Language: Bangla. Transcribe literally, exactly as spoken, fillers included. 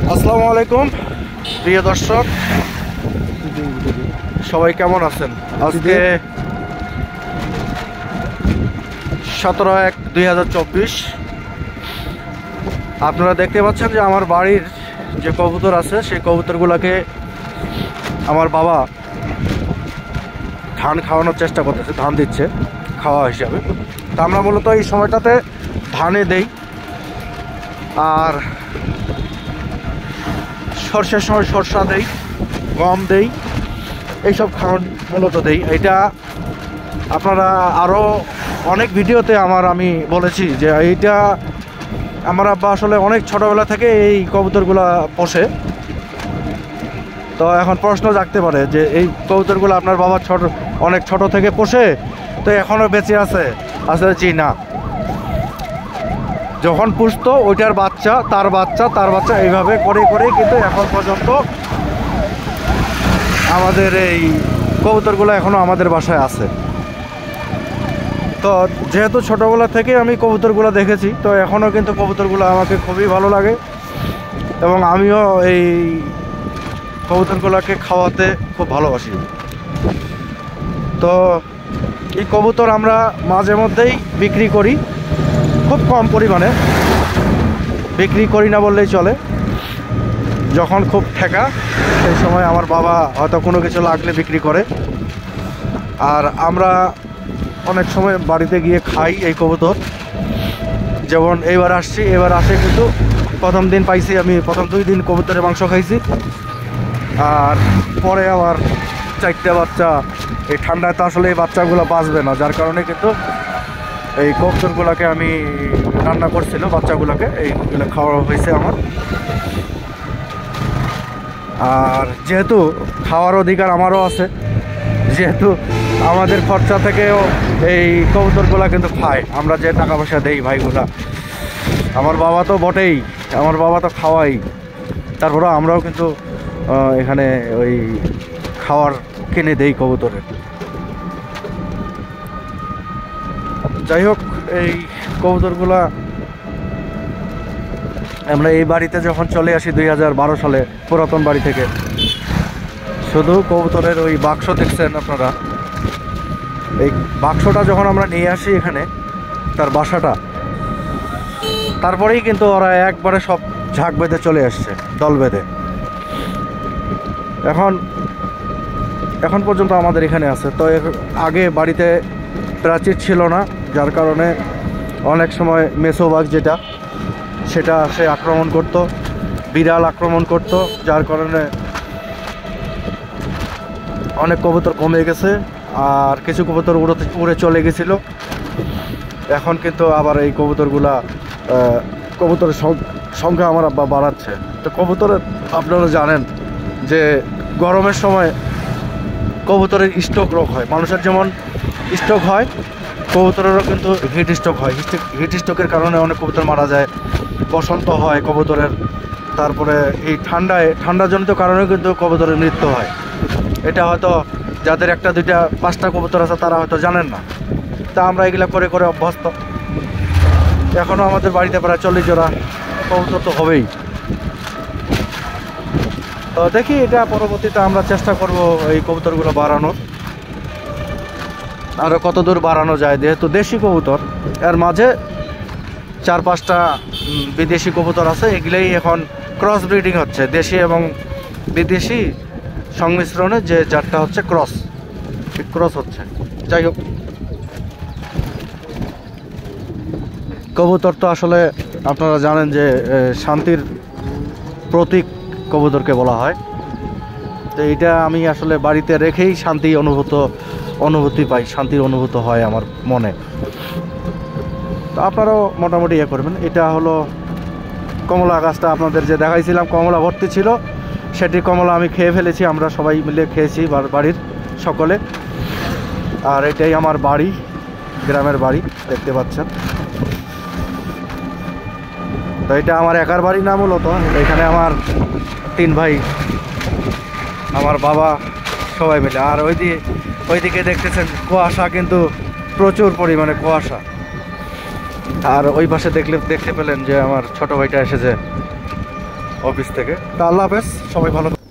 আসসালামু আলাইকুম প্রিয় দর্শক, সবাই কেমন আছেন? আজকে সতেরো এক দুই হাজার চব্বিশ। আপনারা দেখতে পাচ্ছেন যে আমার বাড়ির যে কবুতর আছে সেই কবুতরগুলোকে আমার বাবা ধান খাওয়ানোর চেষ্টা করতেছে, ধান দিচ্ছে খাওয়া হিসাবে। তা আমরা মূলত এই সময়টাতে ধানে দেই, আর সর্ষের সময় সরষা দেই, গম দেই, এইসব খাওয়ান মূলত দেই। এটা আপনারা আরও অনেক ভিডিওতে আমার আমি বলেছি যে এইটা আমার আব্বা আসলে অনেক ছোটোবেলা থেকে এই কবুতরগুলা পোষে। তো এখন প্রশ্ন জাগতে পারে যে এই কবুতরগুলো আপনার বাবা ছোট অনেক ছোট থেকে পোষে, তো এখনও বেঁচে আছে? আসলে জি না, যখন পুষতো ওইটার বাচ্চা, তার বাচ্চা, তার বাচ্চা, এইভাবে করে করেই কিন্তু এখন পর্যন্ত আমাদের এই কবুতরগুলো এখনও আমাদের বাসায় আছে। তো যেহেতু ছোটোবেলা থেকে আমি কবুতরগুলো দেখেছি, তো এখনও কিন্তু কবুতরগুলো আমাকে খুবই ভালো লাগে এবং আমিও এই কবুতরগুলোকে খাওয়াতে খুব ভালোবাসি। তো এই কবুতর আমরা মাঝে মধ্যেই বিক্রি করি, খুব কম পরিমাণে, বিক্রি করি না বললেই চলে। যখন খুব ঠেকা সেই সময় আমার বাবা হয়তো কোনো কিছু লাগলে বিক্রি করে, আর আমরা অনেক সময় বাড়িতে গিয়ে খাই এই কবুতর। যেমন এইবার আসছি, এবার আসে কিন্তু প্রথম দিন পাইছি আমি, প্রথম দুই দিন কবুতরের মাংস খাইছি, আর পরে আবার চারটে বাচ্চা। এই ঠান্ডায় তো আসলে এই বাচ্চাগুলো বাঁচবে না, যার কারণে কিন্তু এই কবুতরগুলোকে আমি রান্না করছিল, বাচ্চাগুলোকে এইগুলো খাওয়া হয়েছে আমার। আর যেহেতু খাওয়ার অধিকার আমারও আছে, যেহেতু আমাদের খরচা থেকেও এই কবুতরগুলা কিন্তু খায়, আমরা যে টাকা পয়সা দেই ভাইগুলা। আমার বাবা তো বটেই, আমার বাবা তো খাওয়াই, তারপরে আমরাও কিন্তু এখানে ওই খাওয়ার কিনে দেই কবুতরের। যাই হোক, এই কবুতরগুলা আমরা এই বাড়িতে যখন চলে আসি দুই হাজার বারো সালে পুরাতন বাড়ি থেকে, শুধু কবুতরের ওই বাক্স দেখছেন আপনারা, এই বাক্সটা যখন আমরা নিয়ে আসি এখানে তার বাসাটা, তারপরেই কিন্তু ওরা একবারে সব ঝাঁক বেঁধে চলে আসছে, দল বেঁধে। এখন এখন পর্যন্ত আমাদের এখানে আছে। তো আগে বাড়িতে প্রাচীর ছিল না, যার কারণে অনেক সময় মেসোবাগ যেটা সেটা সে আক্রমণ করত, বিড়াল আক্রমণ করত, যার কারণে অনেক কবুতর কমে গেছে, আর কিছু কবুতর উড়ে উড়ে চলে গেছিল। এখন কিন্তু আবার এই কবুতরগুলা কবুতরের সংখ্যা আমার আব্বা বাড়াচ্ছে। তো কবুতরের আপনারা জানেন যে গরমের সময় কবুতরের স্ট্রোক রোগ হয়, মানুষের যেমন স্ট্রোক হয় কবুতরেরও কিন্তু হিট স্ট্রোক হয়। হিট স্ট্রোকের কারণে অনেক কবুতর মারা যায়, বসন্ত হয় কবুতরের। তারপরে এই ঠান্ডায় ঠান্ডাজনিত কারণেও কিন্তু কবুতরের মৃত্যু হয়। এটা হয়তো যাদের একটা দুইটা পাঁচটা কবুতর আছে তারা হয়তো জানেন না, তা আমরা এগুলো করে করে অভ্যস্ত। এখনও আমাদের বাড়িতে প্রায় চল্লিশ জোড়া কবুতর তো হবেই। তো দেখি এটা পরবর্তীতে আমরা চেষ্টা করব এই কবুতরগুলো বাড়ানোর, আরও কত দূর বাড়ানো যায়। যেহেতু দেশি কবুতর, এর মাঝে চার পাঁচটা বিদেশি কবুতর আছে, এগুলোই এখন ক্রস ব্রিডিং হচ্ছে, দেশি এবং বিদেশি সংমিশ্রণে যে জাতটা হচ্ছে ক্রস, ক্রস হচ্ছে। যাই হোক, কবুতর তো আসলে আপনারা জানেন যে শান্তির প্রতীক কবুতরকে বলা হয়। তো এইটা আমি আসলে বাড়িতে রেখেই শান্তি অনুভূত অনুভূতি পাই, শান্তির অনুভূত হয় আমার মনে। তো আপনারাও মোটামুটি ইয়ে করবেন। এটা হলো কমলা গাছটা, আপনাদের যে দেখাইছিলাম কমলা ভর্তি ছিল, সেটি কমলা আমি খেয়ে ফেলেছি, আমরা সবাই মিলে খেয়েছি বাড়ির সকলে। আর এটাই আমার বাড়ি, গ্রামের বাড়ি দেখতে পাচ্ছেন। তো এটা আমার একার বাড়ি না, মূলত এখানে আমার তিন ভাই, আমার বাবা, সবাই মিলে। আর ওই দিকে ওইদিকে দেখতেছেন কুয়াশা, কিন্তু প্রচুর পরিমাণে কুয়াশা। আর ওই পাশে দেখলে দেখতে পেলেন যে আমার ছোট ভাইটা এসেছে, অফিস থেকে। তা আল্লাহ হাফেজ, সবাই ভালো।